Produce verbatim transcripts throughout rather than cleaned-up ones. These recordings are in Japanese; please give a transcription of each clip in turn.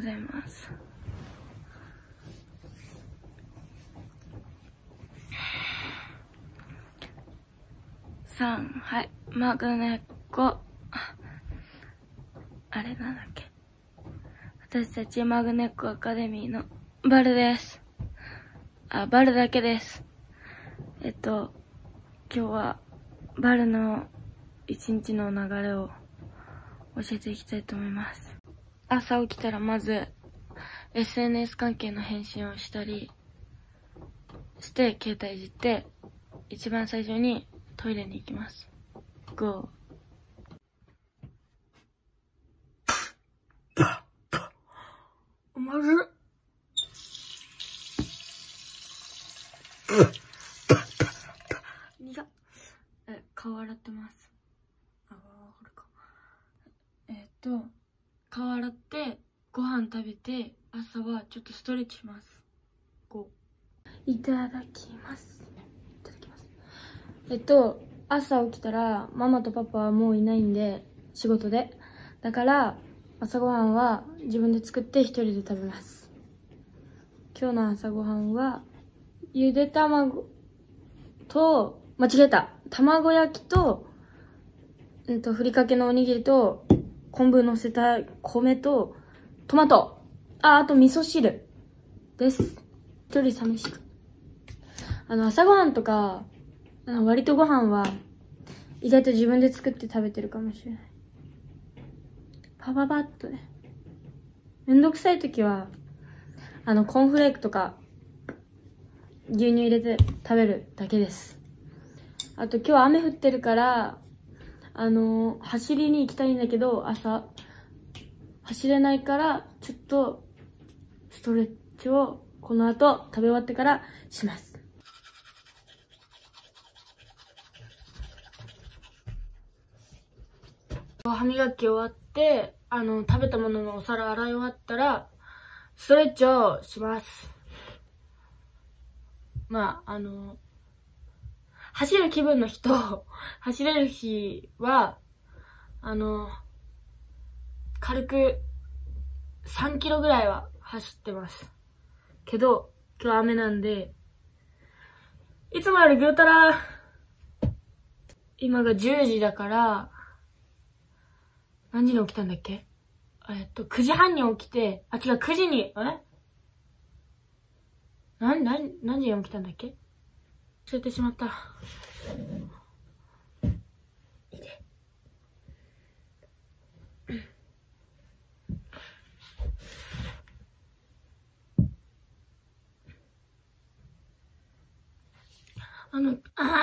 ざいます。さん、はい、マグネッコ。あれなんだっけ。私たちマグネッコアカデミーのバルです。あ、バルだけです。えっと、今日はバルの一日の流れを教えていきたいと思います。朝起きたらまず エスエヌエス 関係の返信をしたりして携帯いじって、一番最初にトイレに行きます。ゴー。まずっ。苦っ。え、顔洗ってます。あ、これか。えっと、顔洗って、ご飯食べて、朝はちょっとストレッチします。ゴー。いただきます。いただきます。えっと、朝起きたら、ママとパパはもういないんで、仕事で。だから、朝ごはんは自分で作って一人で食べます。今日の朝ごはんは、ゆで卵と、間違えた。卵焼きと、うんと、ふりかけのおにぎりと、昆布乗せた米と、トマト。あ、あと味噌汁です。一人寂しく。あの、朝ごはんとか、あの割とご飯は、意外と自分で作って食べてるかもしれない。パパパッとね。めんどくさいときは、あの、コーンフレークとか、牛乳入れて食べるだけです。あと今日は雨降ってるから、あのー、走りに行きたいんだけど、朝、走れないから、ちょっと、ストレッチをこの後食べ終わってからします。歯磨き終わって、あの、食べたもののお皿洗い終わったら、ストレッチをします。まあ、あの、走る気分の日と、走れる日は、あの、軽くさんキロぐらいは走ってます。けど、今日雨なんで、いつもよりぐうたら、今がじゅうじだから、何時に起きたんだっけ？えっと、くじはんに起きて、あ、違う、くじに、えな、な、何時に起きたんだっけ？忘れてしまった。いいね。あの、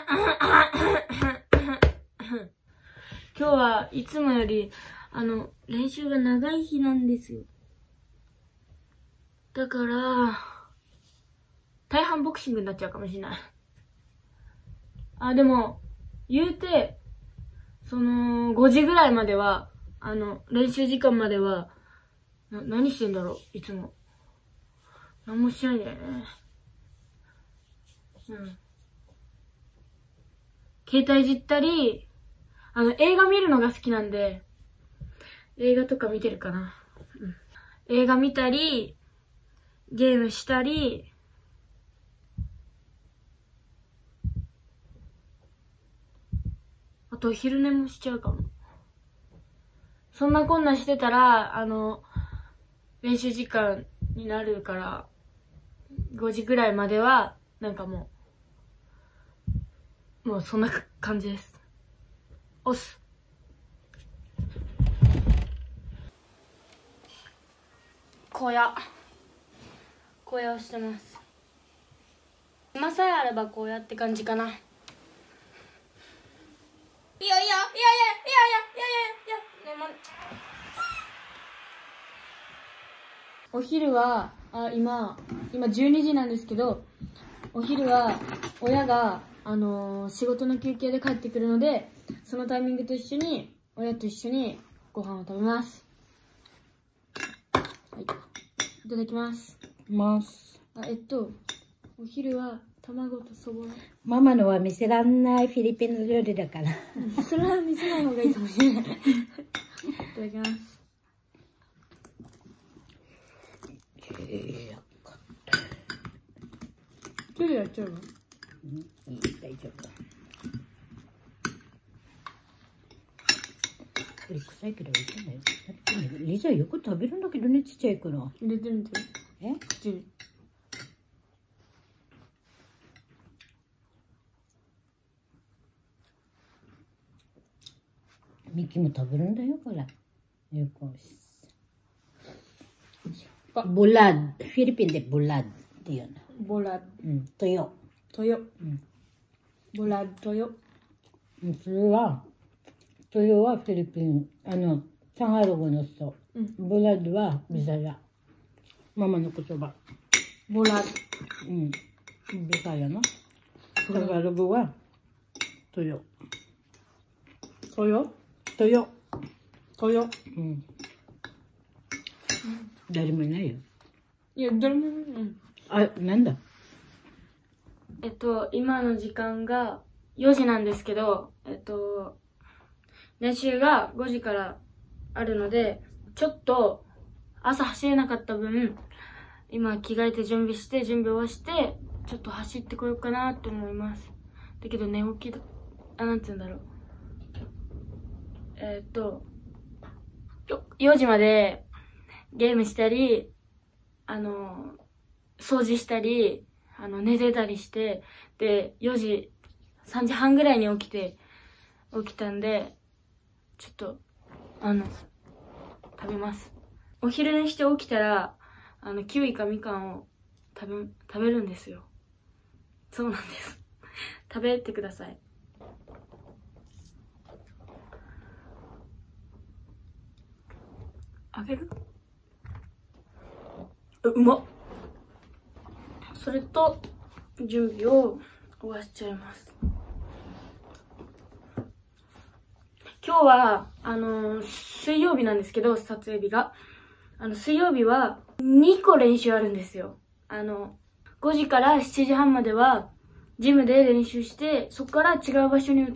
今日はいつもより、あの、練習が長い日なんですよ。だから、大半ボクシングになっちゃうかもしれない。あ、でも、言うて、その、ごじぐらいまでは、あの、練習時間までは、な、何してんだろう、いつも。何もしないんだよね。うん。携帯いじったり、あの、映画見るのが好きなんで、映画とか見てるかな。うん。映画見たり、ゲームしたり、あと昼寝もしちゃうかも。そんなこんなしてたら、あの、練習時間になるから、ごじぐらいまでは、なんかもう、もうそんな感じです。おす。小屋。小屋をしてます。今さえあればこうやって感じかな。いやいやいやいやいやいやいやいやいやいや、ね、ま、お昼はあ今今じゅうにじなんですけど、お昼は親があのー、仕事の休憩で帰ってくるので、そのタイミングと一緒に親と一緒にご飯を食べます。はい、いただきます。 ますあえっとお昼は卵とそぼろ。 ママのは見せらんないフィリピンの料理だから。 それは見せない方がいいかもしれない。いただきます。 えー手でやっちゃうの？ うん、いい、大丈夫。これ臭いけどいけない。リザよく食べるんだけどね、ちっちゃいから。 入れてみて。 え？ 口に。 ミキも食べるんだよ、これ。よこし。ボラッド、フィリピンでボラッドっていうの。 ボラッうん、トヨ。 トヨ。 うん。 ボラッドトヨ。 それは、トヨはフィリピン、あの、タガログの人。 うん。 ボラッドはビザヤ。ママの言葉。 ボラッうん。ビザヤの。タガログはトヨ。 ド。トヨ。 トヨ。 トヨ。 うん。誰もいないよ。 いや、誰も、うん。 あ、なんだ。 えっと、今の時間がよじなんですけど、えっと、練習がごじからあるので、ちょっと朝走れなかった分、今着替えて準備して、準備をして、ちょっと走ってこようかなと思います。だけど寝起きだ、あ、なんて言うんだろう。えっと、よ、よじまでゲームしたり、あの、掃除したり、あの、寝てたりして、で、よじ、さんじはんぐらいに起きて、起きたんで、ちょっと、あの、食べます。お昼寝して起きたら、あの、キウイかみかんを食べ、食べるんですよ。そうなんです。食べてください。あげる？う、うまっ。それと、準備を終わしちゃいます。今日は、あのー、水曜日なんですけど、撮影日が。あの、水曜日はにこ練習あるんですよ。あの、ごじからしちじはんまでは、ジムで練習して、そこから違う場所に移って、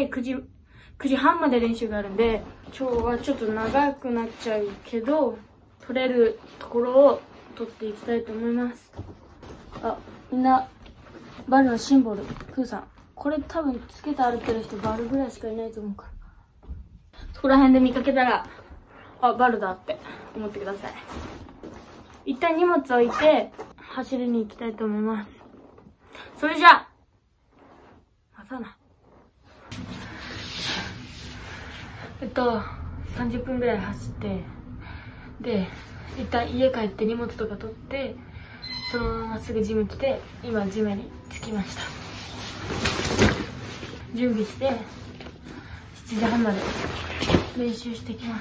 くじ、くじはんまで練習があるんで、今日はちょっと長くなっちゃうけど、撮れるところを撮っていきたいと思います。あ、みんな、バルのシンボル、プーさん。これ多分つけて歩ってる人バルぐらいしかいないと思うから。そこら辺で見かけたら、あ、バルだって思ってください。一旦荷物置いて、走りに行きたいと思います。それじゃあ、またな。えっと、さんじゅっぷんぐらい走って、で、一旦家帰って荷物とか取って、そのまますぐジム来て、今ジムに着きました。準備して、しちじはんまで練習してきます。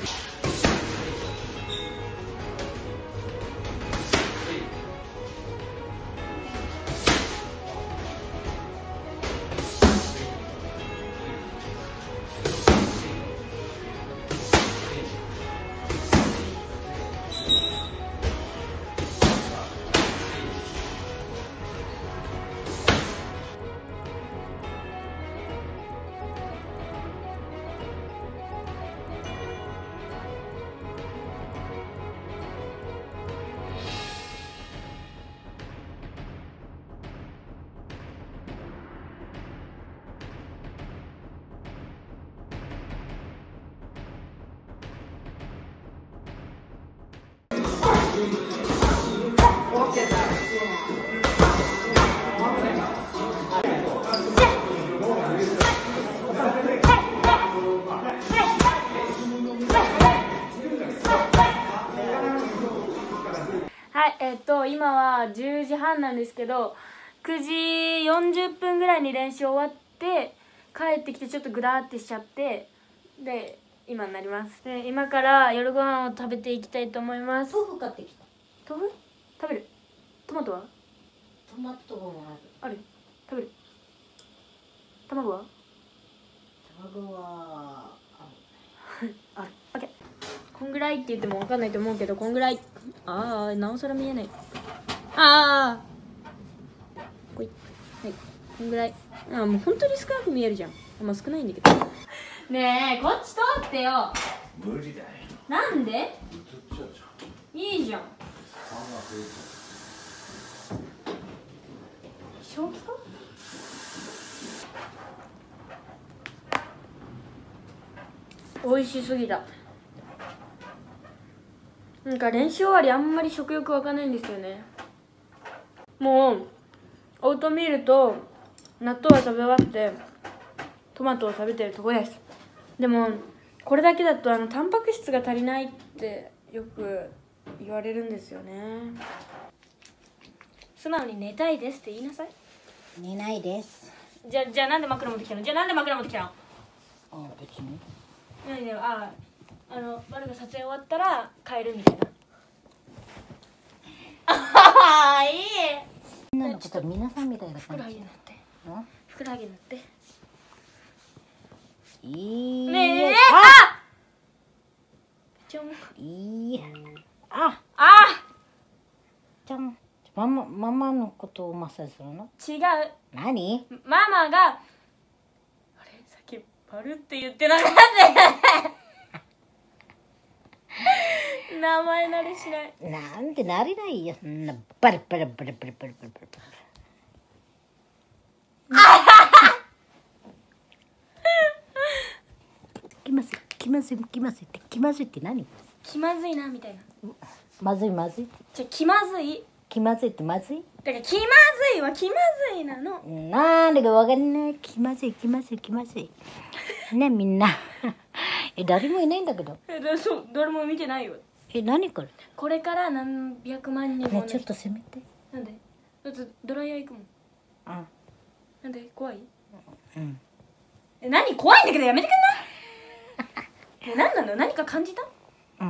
はい、えっと、今はじゅうじはんなんですけど、くじよんじゅっぷんぐらいに練習終わって、帰ってきてちょっとグダーってしちゃって、で、今になります。で、今から夜ご飯を食べていきたいと思います。 豆腐買ってきた。 豆腐食べる？トマトは？ トマトはある？食べる？卵は？ 卵はある。オッケー。こんぐらいって言っても分かんないと思うけど、こんぐらい。ああ、なおさら見えない。ああ。ほい。はい。こんぐらい。ああ、もう本当に少なく見えるじゃん。まあ少ないんだけど。ねえ、こっち通ってよ。 無理だよ。 なんで？ 映っちゃうじゃん。 いいじゃん。 正気か？美味しすぎた。なんか練習終わりあんまり食欲湧かないんですよね。もうオートミールと納豆は食べ終わってトマトを食べてるとこです。でもこれだけだとあのタンパク質が足りないってよく言われるんですよね。素直に寝たいですって言いなさい。 寝ないです。 じゃじゃあなんで枕持ってきたの？じゃあなんで枕持ってきたの？ あ、別に。 何でああのバルが撮影終わったら帰るみたいな。ああいい。 みんなのこと皆さんみたいなふくらは感じ。 ぎになってん？ ふくらはぎになっていい。 ねえ、 あ、 ちょんいい。あ、 あちゃん。ママママのことをマッサージするの？ 違う。 何？ ママがあれさっきバルって言ってなかった名前慣れしない。 なんてなれないよ。そんなバリバリバリバリバリバリバリバリ。気まずい気まずい気まずいって気まずいって何？ 気まずいなみたいな。 まずいまずいってじゃ気まずい。 気まずいってまずい？ だから気まずいは気まずいなの。 なんでかわかんない。気まずい気まずい気まずい。ねみんな。え誰もいないんだけど。 えだそう誰も見てないよ。 え何これ？ これから何百万人ものねちょっと攻めて。 なんで？だってドライヤー行くもん。 あ、 なんで怖い？ うん。 え何怖いんだけどやめてくんない？え何なの？何か感じた？ うん。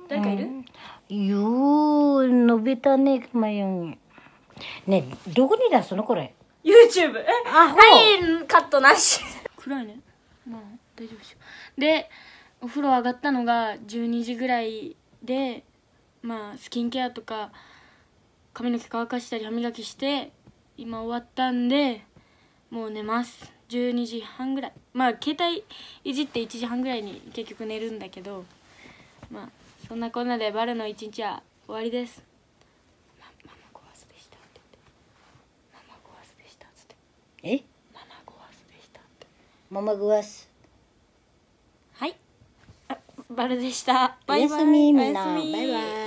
誰かいる？ よー伸びたねまよに。ねどこに出すのこれ ？YouTube。えあほうはいカットなし。暗いね。まあ大丈夫でしょ。でお風呂上がったのがじゅうにじぐらいで、まあスキンケアとか髪の毛乾かしたり歯磨きして今終わったんでもう寝ます。じゅうにじはんぐらい。まあ携帯いじっていちじはんぐらいに結局寝るんだけど、まあそんなこんなでバルの一日は終わりです。ママゴワスでしたって言って。ママゴワスでしたっつって。 えママゴワスでしたって。 ママグワスはい。あバルでした。バイバイ。 おやすみみんなおやすみバイバイ。